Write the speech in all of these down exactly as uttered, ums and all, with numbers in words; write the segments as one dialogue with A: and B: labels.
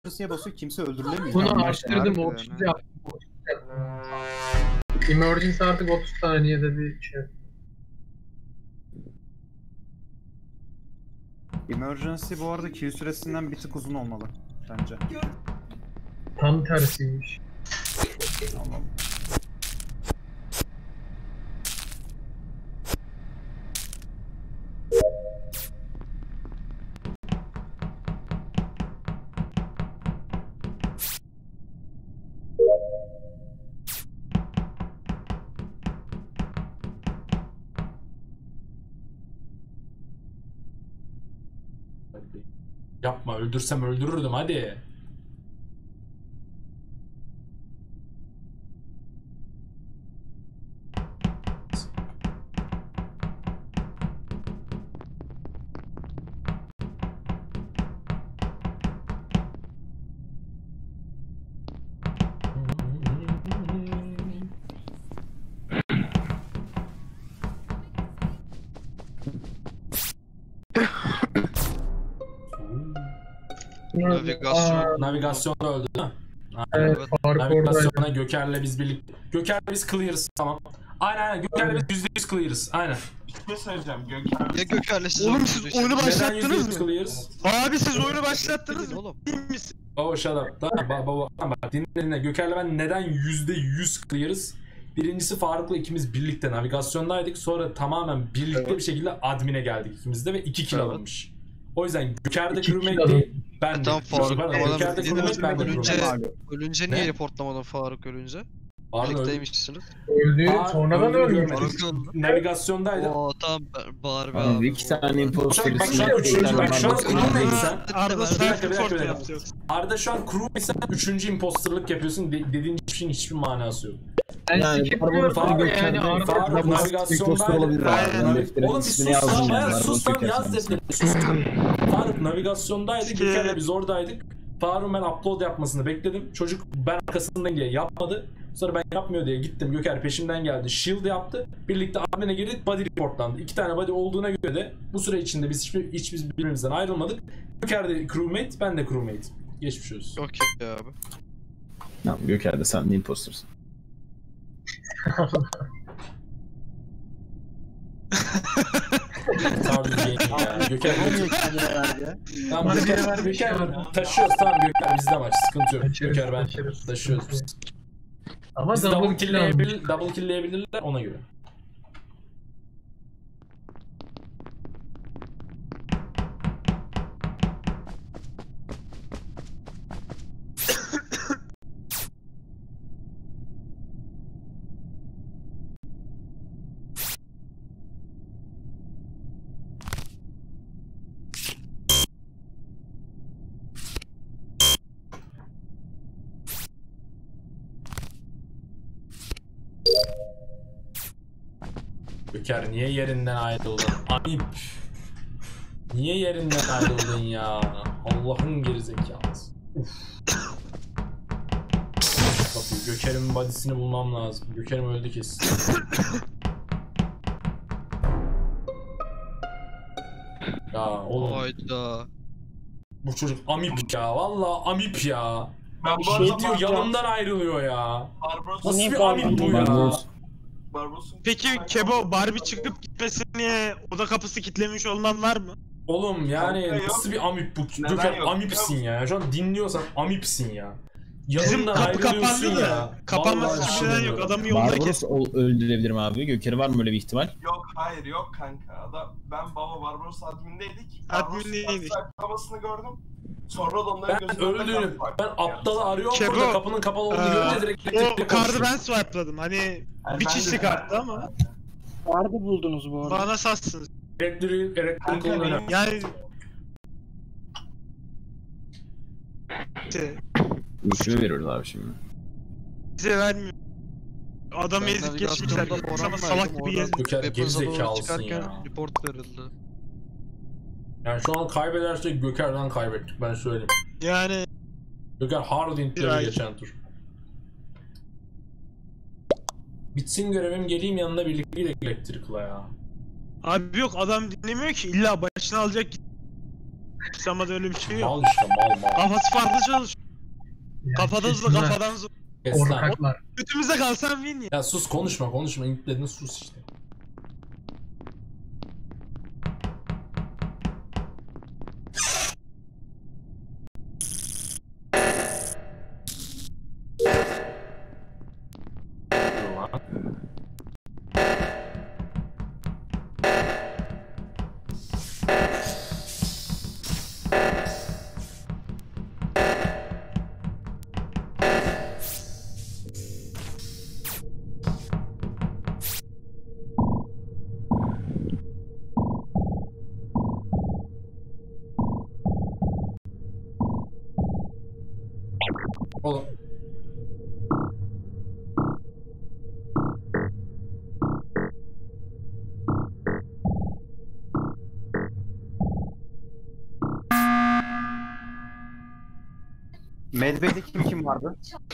A: emergency'ye basıyor, kimse öldürülemiyor.
B: Bunu açtırdım, otuz yaptım. Emergency artık otuz saniyede bir şey.
A: Emergency bu arada kill süresinden bir tık uzun olmalı bence.
B: Tam tersiymiş.
A: Tamam.
C: Yapma, öldürsem öldürürdüm hadi.
D: Navigasyon.
C: Navigasyonda öldü değil mi?
B: Evet,
C: Navigasyona Göker'le biz birlikte. Göker'le biz clear'ız, tamam. Aynen aynen, Göker'le biz yüzde yüz clear'ız, aynen.
E: Bir şey söyleyeceğim Göker.
D: Ya Göker'le siz
F: Oğlum siz oyunu
C: Neden
F: başlattınız
C: yüzde yüz
F: mı?
C: clear'ız?
F: Abi siz oyunu başlattınız mı?
D: oğlum.
F: Değil misin?
C: Baba shut up. Tamam baba baba. Tamam bak, dinle dinle. Göker'le ben neden yüzde yüz clear'ız? Birincisi Faruk'la ikimiz birlikte navigasyondaydık. Sonra tamamen birlikte
B: Evet.
C: bir şekilde admin'e geldik ikimiz de ve iki kill
D: Evet.
C: alınmış. O yüzden Göker'de
B: İki kill
C: crewmate değil, ben de.
D: Tamam, Faruk,
C: Pardon,
D: ama
C: Göker'de
D: dediniz
C: crewmate, ben de
D: ölünce,
C: crewmate.
D: ölünce
C: Ne?
D: niye reportlamadın Faruk ölünce?
C: Pardon, öldü.
D: Birlikteymişsiniz.
B: Öldü,
C: Aa,
B: sonradan
C: öldüğünü
B: ölmüş.
C: görmedik.
D: Faruk öldü.
C: Navigasyondaydı.
D: Oo tamam, bağır be
G: Abi
D: abi.
G: iki tane imposter
C: Bak şu an üçüncü, bak şu an crewmate'sen.
F: Arda
C: Bir dakika,
F: self
C: bir dakika,
F: report
C: bir
F: mu
C: dakika.
F: yaptı yoksa?
C: Arda şu an crewmate'sen üçüncü imposterlık yapıyorsun. De dediğin hiçbir şeyin hiçbir manası yok.
B: Ben
G: Yani
B: skip
G: Faruk-
B: diyorum
C: Faruk-
B: abi yani
C: Faruk-
B: Arda.
C: Faruk-
G: Double
C: navigasyondaydı.
G: imposter olabilir abi.
F: Aynen.
G: Ben defterin
C: Oğlum bir
G: ismini
C: sus
G: yazdım
C: lan,
G: yani.
C: bayağı
G: Var,
C: sus
G: bunu
C: lan, yaz
G: çekersin.
C: defterini, sus. Faruk navigasyondaydı,
F: Ki-
C: Göker'le biz oradaydık. Faruk'un ben upload yapmasını bekledim. Çocuk ben arkasından diye yapmadı. Sonra ben yapmıyor diye gittim. Göker peşimden geldi. Shield yaptı. Birlikte admin'e girdik. Body reportlandı. İki tane body olduğuna göre de bu süre içinde biz hiçbir, hiç biz birbirimizden ayrılmadık. Göker de crewmate, ben de crewmate. Geçmiş olsun.
D: Okey abi.
G: Tamam, Göker'de sen de impostersin.
C: Tabii game ya. Göker Tamam
B: Bana
C: Göker,
B: bir ver, bir şey
C: Göker
B: ver.
C: taşıyoruz, tamam Göker bizde maç, sıkıntı yok.
B: Taşırız,
C: Göker ben
B: taşırız.
C: taşıyoruz biz.
B: Ama
C: Biz
B: double
C: double
B: kill almış.
C: kill'leyebilir, double kill'leyebilirler ona göre. Göker niye yerinden ayrıldın? Ayıp. Niye yerinden ayrıldın ya? Allah'ın gerizekalısı. Uf. Kapıyı, Göker'in body'sini bulmam lazım. Göker'im öldü kesin. Ya oğlum
D: Hayda.
C: bu çocuk amip ya. Vallahi amip ya.
E: Ben bu
C: Şey
E: arada
C: diyor,
E: Barbaros-
C: yanımdan ayrılıyor ya.
E: Barbaros-
C: Nasıl bir amip bu ya?
G: Barbaros.
E: Barbaros'un-
F: Peki Kebo Barbie çıkıp gitmesini oda kapısı kilitlemiş olman var mı?
C: Oğlum yani
E: Kanka yok.
C: nasıl bir amip bu?
E: Neden
C: Göker
E: yok?
C: amipsin ya. Şu an dinliyorsan amipsin ya.
F: Bizim
C: Yanımdan
F: kapı
C: ayrılıyorsun
F: kapandı
C: ya.
F: da. Kapanması
C: Vallahi
F: için neden yok.
C: düşünüyorum.
F: Adamı yolda kes.
G: Barbaros ol- öldürebilirim abi. Göker'e var mı böyle bir ihtimal?
E: Yok hayır yok kanka. Adam, ben baba Barbaros admindeydik.
F: Admindeydik.
E: Barbaros'un gördüm. Sonra da onların
C: Ben
E: gözünden
C: öldüğünü, ben aptalı arıyorum
F: Kebo,
C: burada kapının kapalı olduğunu
F: Ee,
C: görünce direkt
F: o
C: direkt
F: kartı
C: konuşuyorum.
F: ben swipe'ladım. Hani
E: Yani
F: bir
E: ben
F: kişi
E: de-
F: kartı ama
H: Nerede buldunuz bu arada?
F: bana sassınız.
C: Elektrik, elektrik
E: Kanka
C: olduğunu
E: benim-
F: Yani işte,
G: Rüşve veriyoruz abi şimdi.
F: bize vermiyor. Adamı
D: Ben
F: ezip geçmişler.
D: navigasyonda
F: Ama
D: Boran
F: salak
D: verdim,
F: gibi
D: oradan
F: gezdim.
C: Göker
D: Weapons'a doğru
C: gerizekalısın
D: çıkarken
C: ya.
D: report verildi.
C: Yani şu an kaybedersek Göker'den kaybettik, ben söyleyeyim.
F: Yani
C: Göker hard
F: Bir
C: intledi
F: ay.
C: geçen tur. Bitsin görevim, geleyim yanına birlikte elektrikla ya.
F: abi yok, adam dinlemiyor ki, illa başına alacak. Sama'da öyle bir şey yok.
C: Mal işte mal mal.
F: Kafası farklı çalışıyor.
B: Yani
F: Kafadan hızlı
B: kesinler,
F: kafadan zor.
C: Kes lan.
B: Korkaklar.
F: Götümüze kalsan win ya.
C: Ya sus konuşma konuşma. İlk dedin sus işte. Oğlum.
A: Medbay'de kim kim vardı?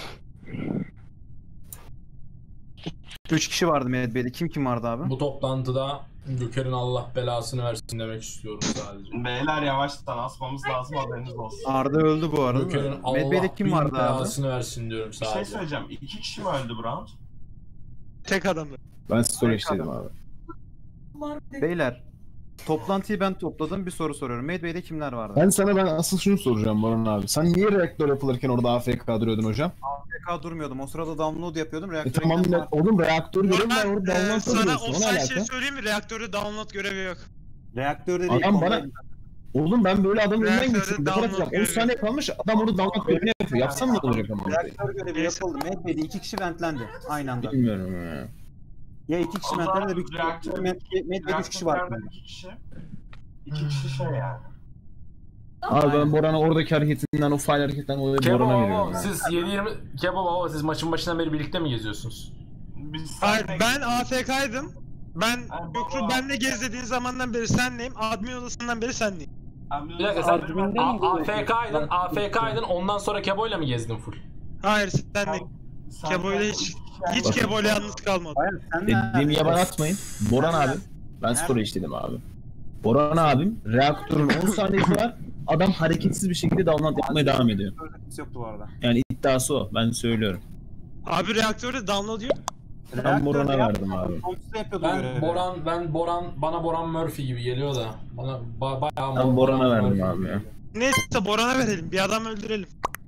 A: Üç kişi vardı Medbay'de. Kim kim vardı abi?
C: Bu toplantıda Göker'in Allah belasını versin demek istiyorum sadece.
E: Beyler yavaştan asmamız lazım, haberiniz olsun.
A: Arda öldü bu arada.
C: Göker'in Allah
A: Medbay'de kim
C: bin
A: vardı abi?
C: belasını versin diyorum
E: Bir şey
C: sadece.
E: söyleyeceğim. İki kişi mi öldü bu round?
F: Tek adamı.
G: Ben storage'deydim abi.
A: Beyler, toplantıyı ben topladım. Bir soru soruyorum. Medbay'de kimler vardı?
G: Ben sana ben asıl şunu soracağım Baran abi. Sen niye reaktör yapılırken orada A F K duruyordun hocam?
A: A F K durmuyordum. O sırada download yapıyordum.
G: E
A: Reaktöre
G: tamam
A: giden
G: da oğlum reaktör görevi var
F: Ben
G: orada
F: e,
G: download
F: sana
G: duruyorsun.
F: o
G: O ne
F: sen
G: alaka?
F: şey söyleyeyim mi? Reaktörde download görevi yok.
A: Reaktörde değil.
G: Adam bana-
A: kondaydım.
G: Oğlum ben böyle adamın önünden
F: Reaktörde
G: geçiyorum. Ne
F: download
G: yapacağım? on
F: görevi.
G: saniye kalmış adam orada download görevini yapıyor. Yapsam ne olacak ama?
A: Reaktör görevi
F: Neyse.
A: yapıldı. Medbay'de iki kişi ventlendi aynı anda.
G: Bilmiyorum ya.
A: Ya iki kişi
E: O zaman
A: ventlendi de bir kişi.
E: reaktör-
A: Med- Medbay'de üç kişi vardı.
E: Reaktörlerde iki kişi. İki kişi şey yani.
G: Abi ben Boran'a oradaki hareketinden, o fail hareketinden dolayı
C: Kebo
G: Boran'a
C: baba
G: veriyorum. ya.
C: siz yedi yirmi Kebo baba siz maçın başından beri birlikte mi geziyorsunuz?
E: Biz
F: Hayır
E: seninle-
F: ben A F K'ydım. Ben
E: Ay,
F: Gökru
E: baba.
F: benle gez dediğin zamandan beri senleyim. Admin odasından beri senleyim.
E: Abi,
C: Bir dakika sen
H: Admin'de
C: A-
H: miydi?
C: AFK'ydın, AFK'ydın ondan sonra Kebo'yla mı gezdin full?
F: Hayır senle.
E: sen-
F: Kevo'yla hiç hiç Kevo'yla yalnız kalmadım.
A: Hayır sen
G: Dediğimi yaban atmayın. Boran abim. Ben storage dedim abi. Boran abim reaktörün on saniyesi var. Adam hareketsiz bir şekilde download yapmaya devam ediyor.
A: Öyle yoktu bu arada.
G: Yani iddiası o. Ben söylüyorum.
F: Abi reaktörde download yok.
G: Ben Boran'a
A: Reaktörde
G: verdim
A: yaptım,
G: abi.
A: Komşuda yapıyordum
C: Ben
A: görevi.
C: Boran, ben Boran, bana Boran Murphy gibi geliyor da. Bana ba bayağı
G: Ben Boran'a verdim
C: Murphy
G: abi
C: gibi
G: ya.
C: geliyor.
F: Neyse Boran'a verelim. Bir adam öldürelim.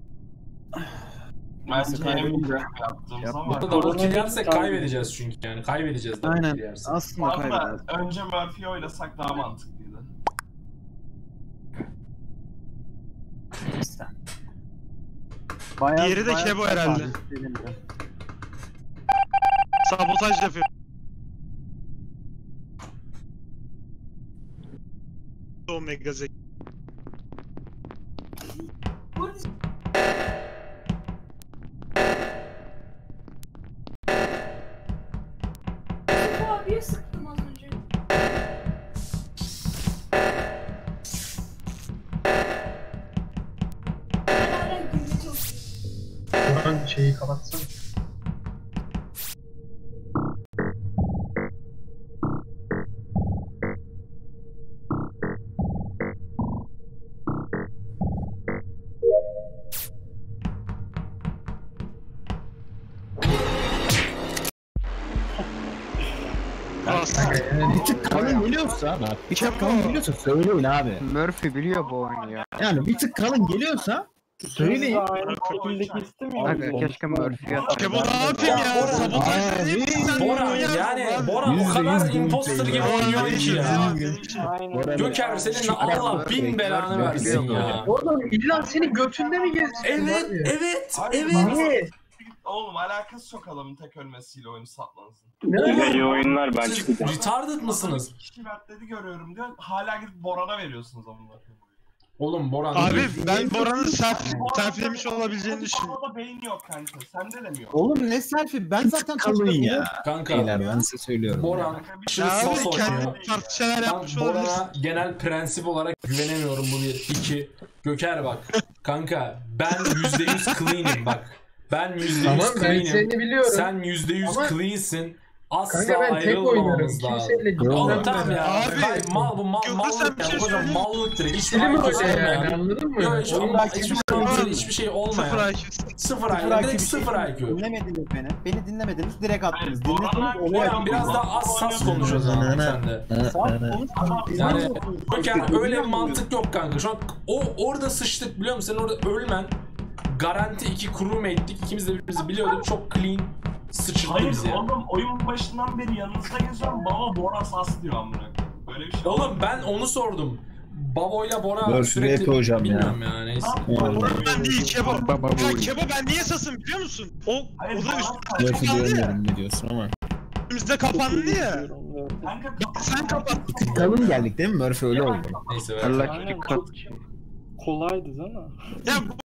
E: Bence
A: kaybedince-
E: en yaptığımız
A: Yapma.
E: ama.
C: Burada double kill yersek kaybedeceğiz çünkü yani. Kaybedeceğiz double
A: Aynen.
C: kill yersek.
A: Aslında kaybederiz.
E: Valla önce Murphy'yi oylasak daha mantıklıydı.
A: Bayağı,
F: Diğeri de
A: bayağı
F: Kebo
A: çok
F: herhalde.
A: vardı elimde.
F: Sabotaj yapıyor. Omega Zek.
I: Bu abiye sıktım az önce. Ben hala gülmeye çalışıyorum.
B: Boran şeyi kapatsana.
G: Bir tık kalın geliyorsa bak bir tık kalın geliyorsa söyleyin abi.
H: Murphy biliyor bu oyunu ya.
G: Yani bir tık kalın geliyorsa söyleyin.
H: Aynı şekildeki istemiyor.
A: Aga,
H: Keşke Murphy'ye
F: Kevo ne yapayım ya? Sabotaj
G: Abi,
F: değil mi? Sen
C: Boran
F: manyak
C: yani
F: mısın?
C: Boran o
G: Yüzde
C: kadar
G: yüz
C: imposter gibi
G: Boran
C: oynuyor ki ya.
H: Aynen.
C: Göker senin Allah bin belanı versin ya.
B: Oğlum illa senin götünde mi gezsin?
C: Evet, evet,
E: Hayır,
C: evet.
E: Oğlum alakası yok adamın tek ölmesiyle oyunu satmanızın.
H: İyi oyunlar ben
C: Siz retarded mısınız?
E: İki kişi vertledi görüyorum diyor. Hala gidip Boran'a veriyorsunuz amına koyayım.
C: Oğlum Boran.
F: Abi ben Boran'ın self selflemiş olabileceğini düşünüyorum.
E: Orada beyin yok kanka. Sende de mi yok?
A: Oğlum ne selfie? Ben
G: Bir
A: zaten
G: tık kalın ya.
C: Kanka.
G: Beyler ben size söylüyorum.
C: Boran aşırı
F: Ya
C: sos
F: abi kendi
C: oynuyor.
F: farklı şeyler
C: Ben
F: yapmış olabilirsin.
C: Boran'a genel prensip olarak güvenemiyorum bu bir. İki. Göker bak. Kanka ben yüzde yüz clean'im bak. Ben yüzde yüz
B: Tamam ben
C: clean'im.
B: seni biliyorum.
C: Sen yüzde yüz
B: Ama-
C: clean'sin. asla
B: Kanka ben tek oynarım.
C: ayrılmamamız lazım.
B: Kimseyle
C: Oğlum
B: dinlemem
C: tamam ya.
F: Abi,
C: Hayır, mal bu mal
F: Gökhan
C: mallık
F: sen bir
C: yani.
F: şey
C: Hocam
F: söyleyeyim.
C: mallık direkt. Hiç
B: İkili mi
C: I Q
B: hoca yani
C: olmayan.
B: anladın mı?
C: Yok hiç
A: Oyun
C: hiçbir
A: belki
C: şey
A: bir
C: olmayan,
A: şey
C: hiçbir şey
F: Sıfır
C: olmayan.
F: I Q.
C: Sıfır I Q.
A: Sıfır I Q
C: Direkt
A: bir şey
C: sıfır I Q.
A: Dinlemediniz beni. Beni dinlemediniz. Direkt attınız.
E: Hayır, Boran
A: Dinlediniz.
E: abi
A: Onu
E: Boran
A: yaptınız.
C: Biraz daha az sas konuş o zaman sen de. Yani Gökhan öyle bir mantık yok kanka. Şu an o orada sıçtık biliyor musun? Sen orada ölmen garanti iki crewmate'lik. İkimiz de birbirimizi biliyorduk. Çok clean sıçırttı
E: Hayır
C: bizi ya.
E: oğlum oyun başından beri yanınızda geziyorum. Baba Bora sas diyor amına. Böyle bir şey
C: Oğlum ben onu sordum. Bavo'yla Bora
G: Dur,
C: sürekli
G: şuraya koyacağım ya.
C: bilmiyorum ya neyse.
F: Ben değil Kebo. Ya Kebo ben niye sasım biliyor musun? O,
E: Hayır,
F: o da
E: Boran
F: üstümüzde
G: Lafı
F: kapandı ya.
G: görmüyorum ne diyorsun ama.
F: Üstümüzde kapandı ya.
E: kanka
F: Sen kapat.
G: Kalın geldik değil mi? Murphy öyle oldu.
C: Neyse ver.
H: Allah dikkat.
J: Kolaydı ama.
F: Ya